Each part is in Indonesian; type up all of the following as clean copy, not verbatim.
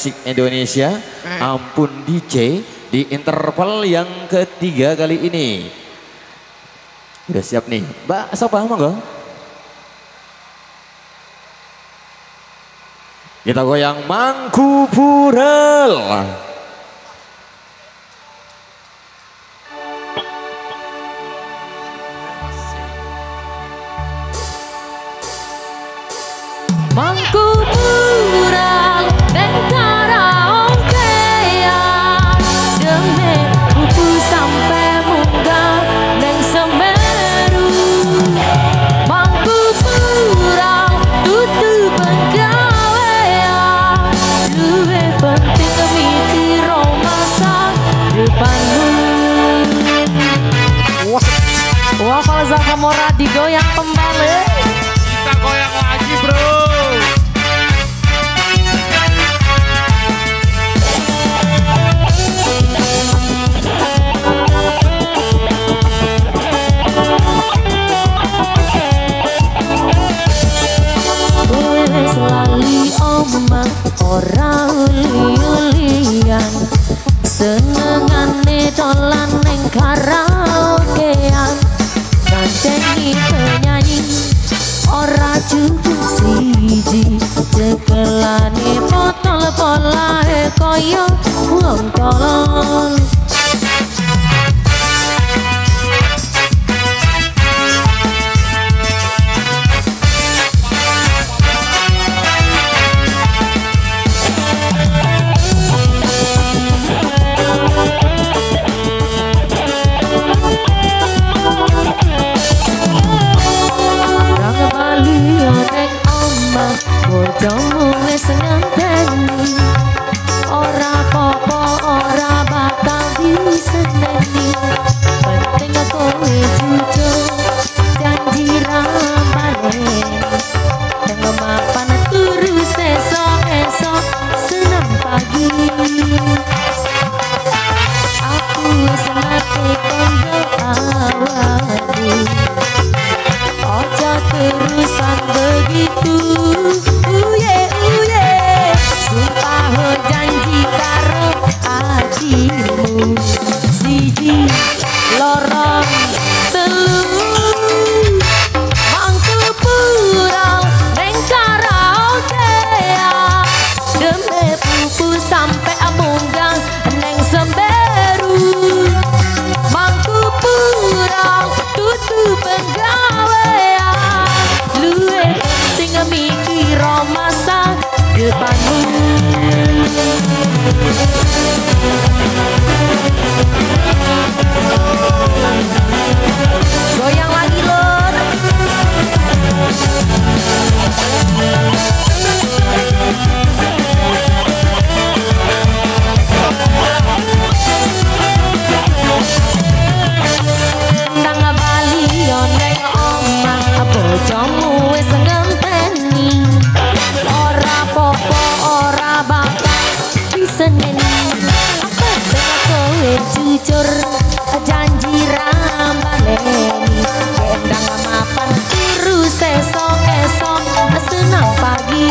Indonesia, Ampun DJ di interval yang ketiga kali ini. Udah siap nih, Mbak Sopa monggo. Kita goyang Mangkubural. Mangkubural dan karaokean demi buku sampai munggah neng Semeru. Mangkubural tutup penggawean luwih penting mikir masa depanmu. Wah kalau Zaka Mora digoyang kembali. Kita goyang lagi bro. Lali omah ora uli-ulian senengane dolan neng karaokean gandeng penyanyi ora cukup siji cekelane botol polahe koyo wong tolol. Bojomu wis ngenteni ora apa-apa ora bakal diseneni penting kowe jujur janji rambane nang mapan turu esok senam pagi aku wis ngerti kondo awakmu ojo terusan begitu. Sumpah janji karo hatimu siji lorong telu Mangkubural neng karaokean demi pupu sampai munggah neng Semeru. Mangkubural tutup penggawean luwih penting mikir masa depanmu. Goyang lagi lor. Nang bali yo neng omah bojomu wis ngenteni ora apa-apa ora bakal diseneni penting kowe jujur janji rambaleni gendang mapan terus esok senang pagi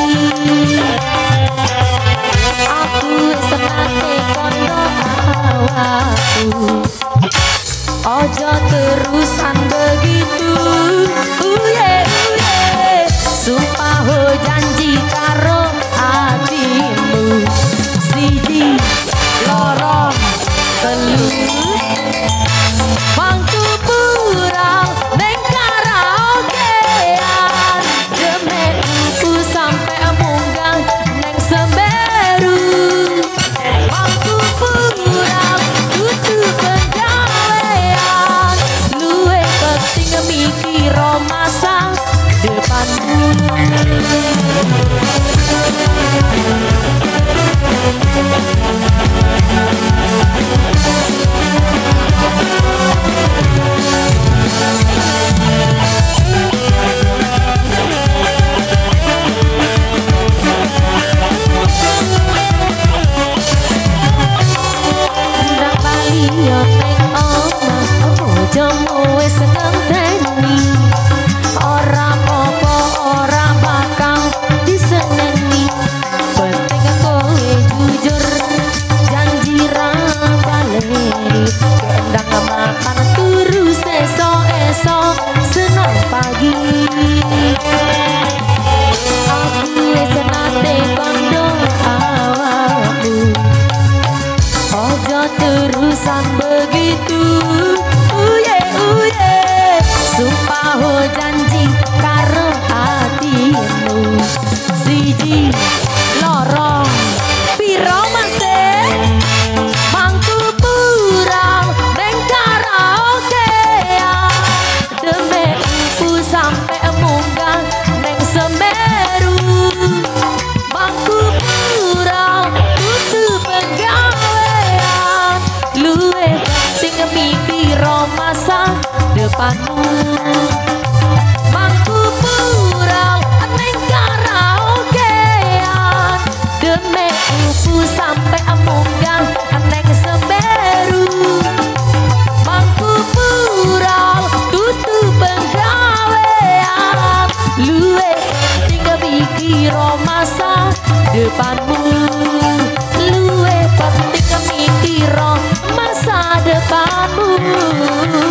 aku senate kondo awakku ojo terusan begitu sumpah janji karo hatimu siji lorong telu Mangkubural neng karaokean demi ibu sampai munggah neng Semeru. Mangkubural tutup penggawean luwih penting mikir masa depanmu. Ndak bali yo neng omah bojomu wis ngenteni ora apa-apa ora bakal bosan begitu. Uye uye, sumpah ho janji karo hatimu. Siji lorong piro masih mangku purang neng karaokean. Demek ku sampe munggah neng Semeru. Mangku purang kudu penggawean. Luwe sing mikiro masa depanmu. Mangku purang neng karaokean. Demek ku sampe munggah neng Semeru. Mangku purang tutu penggawean. Luwe tinggal mikiro masa depanmu. Luwe penting mikiro masa depanmu.